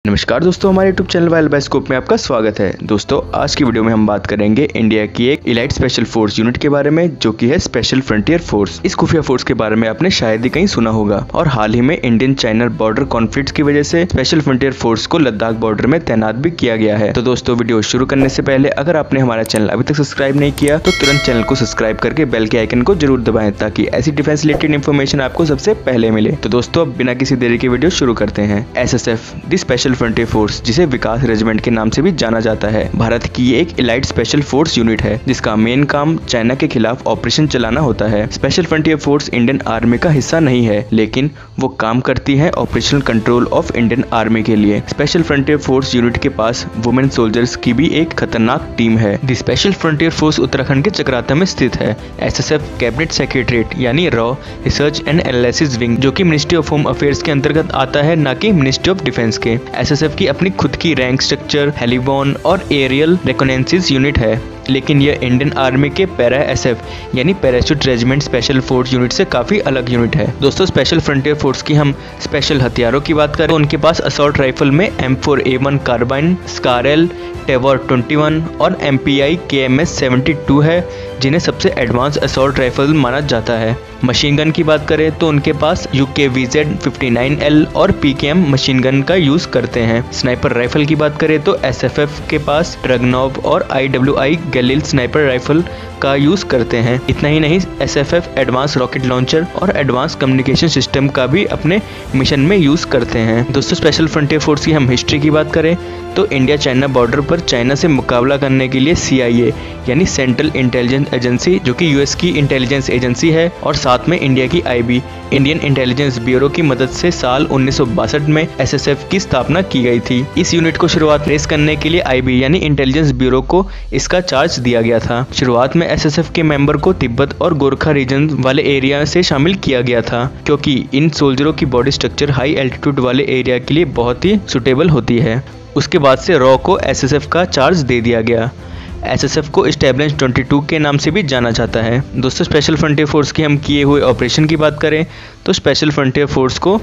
नमस्कार दोस्तों, हमारे यूट्यूब चैनल वाइल्ड बाइस्कोप में आपका स्वागत है। दोस्तों, आज की वीडियो में हम बात करेंगे इंडिया की एक इलाइट स्पेशल फोर्स यूनिट के बारे में, जो कि है स्पेशल फ्रंटियर फोर्स। इस खुफिया फोर्स के बारे में आपने शायद ही कहीं सुना होगा और हाल ही में इंडियन चाइना बॉर्डर कॉन्फ्लिक्ट की वजह से स्पेशल फ्रंटियर फोर्स को लद्दाख बॉर्डर में तैनात भी किया गया है। तो दोस्तों, वीडियो शुरू करने से पहले अगर आपने हमारा चैनल अभी तक सब्सक्राइब नहीं किया तो तुरंत चैनल को सब्सक्राइब करके बेल के आइकन को जरूर दबाएं, ताकि ऐसी डिफेंस रिलेटेड इन्फॉर्मेशन आपको सबसे पहले मिले। तो दोस्तों, अब बिना किसी देरी के वीडियो शुरू करते हैं। SSF the special frontier force, जिसे विकास रेजिमेंट के नाम से भी जाना जाता है, भारत की एक इलाइट स्पेशल फोर्स यूनिट है जिसका मेन काम चाइना के खिलाफ ऑपरेशन चलाना होता है। Special frontier force Indian army का हिस्सा नहीं है, लेकिन वो काम करती है operational control of Indian army के लिए। स्पेशल फ्रंटियर फोर्स यूनिट के पास वुमेन सोल्जर्स की भी एक खतरनाक टीम है। The special frontier force Uttarakhand के चक्राता में स्थित है। SSF कैबिनेट सेक्रेटरीट यानी रॉ रिसर्च एंड एनालिसिस विंग, जो कि मिनिस्ट्री ऑफ होम अफेयर्स के अंतर्गत आता है, न कि मिनिस्ट्री ऑफ डिफेंस के। SSF की अपनी खुद की रैंक स्ट्रक्चर, हेलीबॉर्न और एरियल रिकॉनेसेंस यूनिट है, लेकिन यह इंडियन आर्मी के पैरा SF यानी parachute regiment special force unit से काफी अलग यूनिट है। दोस्तों, स्पेशल फ्रंटियर फोर्स की हम स्पेशल हथियारों की बात करें तो उनके पास असॉल्ट राइफल में M4A1 कार्बाइन, स्कारल, टेवर 21 और MPI KMS 72 है, जिन्हें सबसे एडवांस असॉल्ट राइफल माना जाता है। मशीन गन की बात करें तो उनके पास UKVZ 59L और PKM मशीन गन का यूज करते हैं। स्नाइपर राइफल की बात करें तो SFF के पास ड्रैगनोव और IWI गैलिल स्नाइपर राइफल का यूज करते हैं। इतना ही नहीं, SFF एडवांस रॉकेट लॉन्चर और एडवांस कम्युनिकेशन सिस्टम का भी अपने मिशन में यूज करते हैं। दोस्तों, स्पेशल फ्रंटियर फोर्स की हम हिस्ट्री की बात करें तो इंडिया चाइना बॉर्डर पर चाइना से मुकाबला करने के लिए CIA यानी सेंट्रल इंटेलिजेंस एजेंसी, जो कि US की इंटेलिजेंस एजेंसी है, और साथ में इंडिया की IB इंडियन इंटेलिजेंस ब्यूरो की मदद से साल 1962 में SSF की स्थापना की गई थी। इस यूनिट को शुरुआत रेस करने के लिए IB यानी इंटेलिजेंस ब्यूरो को इसका चार्ज दिया गया था। शुरुआत में SSF के मेंबर को तिब्बत और गोरखा रीजन वाले एरिया से शामिल किया गया था, क्योंकि इन सोल्जरों की बॉडी स्ट्रक्चर हाई एल्टीट्यूड वाले एरिया के लिए बहुत ही सुटेबल होती है। उसके बाद से रॉ को SSF का चार्ज दे दिया गया। SSF को स्टैब्लिश 22 के नाम से भी जाना जाता है। दोस्तों, स्पेशल फ्रंटियर फोर्स की हम किए हुए ऑपरेशन की बात करें तो स्पेशल फ्रंटियर फोर्स को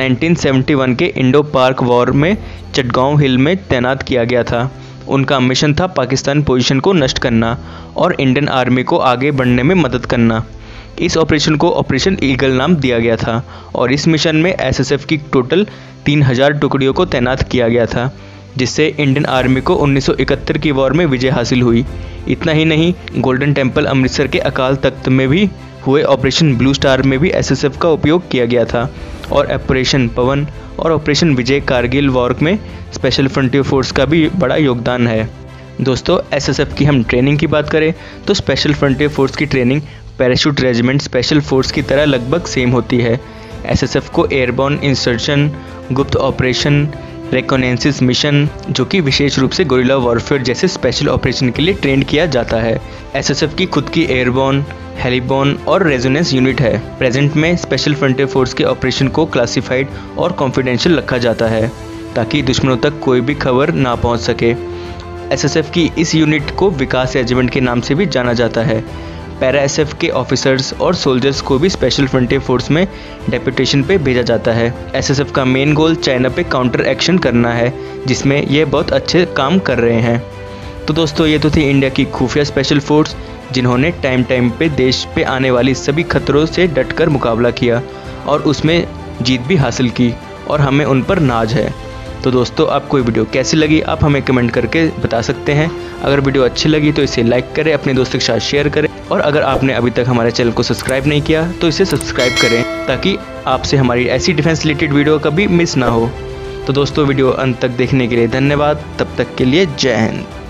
1971 के इंडो पाक वॉर में चटगांव हिल में तैनात किया गया था। उनका मिशन था पाकिस्तान पोजीशन को नष्ट करना और इंडियन आर्मी को आगे बढ़ने में मदद करना। इस ऑपरेशन को ऑपरेशन ईगल नाम दिया गया था और इस मिशन में SSF की टोटल 3000 टुकड़ियों को तैनात किया गया था, जिससे इंडियन आर्मी को 1971 की वॉर में विजय हासिल हुई। इतना ही नहीं, गोल्डन टेम्पल अमृतसर के अकाल तख्त में भी हुए ऑपरेशन ब्लू स्टार में भी SSF का उपयोग किया गया था, और ऑपरेशन पवन और ऑपरेशन विजय कारगिल वॉर में स्पेशल फ्रंटियर फोर्स का भी बड़ा योगदान है। दोस्तों, SSF की हम ट्रेनिंग की बात करें तो स्पेशल फ्रंटियर फोर्स की training parachute regiment special force की तरह लगभग सेम होती है। SSF को एयरबॉर्न इंसर्शन, गुप्त ऑपरेशन, रिकॉनेसेंस मिशन, जो कि विशेष रूप से गोरिल्ला वॉरफेयर जैसे स्पेशल ऑपरेशन के लिए ट्रेंड किया जाता है। SSF की खुद की एयरबॉर्न, हेलीबॉर्न और रेजोनेंस यूनिट है। प्रेजेंट में स्पेशल फ्रंटियर फोर्स के ऑपरेशन को क्लासिफाइड और कॉन्फिडेंशियल रखा जाता है, ताकि दुश्मनों तक कोई भी खबर ना पहुंच सके। SSF की इस यूनिट को विकास रेजिमेंट के नाम से भी जाना जाता है। पैरा SF के ऑफिसर्स और सोल्जर्स को भी स्पेशल फ्रंटियर फोर्स में डेपुटेशन पे भेजा जाता है। SSF का मेन गोल चाइना पे काउंटर एक्शन करना है, जिसमें ये बहुत अच्छे काम कर रहे हैं। तो दोस्तों, ये तो थी इंडिया की खुफिया स्पेशल फोर्स, जिन्होंने टाइम पे देश पे आने वाली सभी खतरों से डटकर मुकाबला किया और उसमें जीत भी हासिल की, और हमें उन पर नाज है। तो दोस्तों, आपको ये वीडियो कैसी लगी आप हमें कमेंट करके बता सकते हैं। अगर वीडियो अच्छी लगी तो इसे लाइक करें, अपने दोस्तों के साथ शेयर करें, और अगर आपने अभी तक हमारे चैनल को सब्सक्राइब नहीं किया तो इसे सब्सक्राइब करें, ताकि आपसे हमारी ऐसी डिफेंस रिलेटेड वीडियो कभी मिस ना हो। तो दोस्तों, वीडियो अंत तक देखने के लिए धन्यवाद। तब तक के लिए जय हिंद।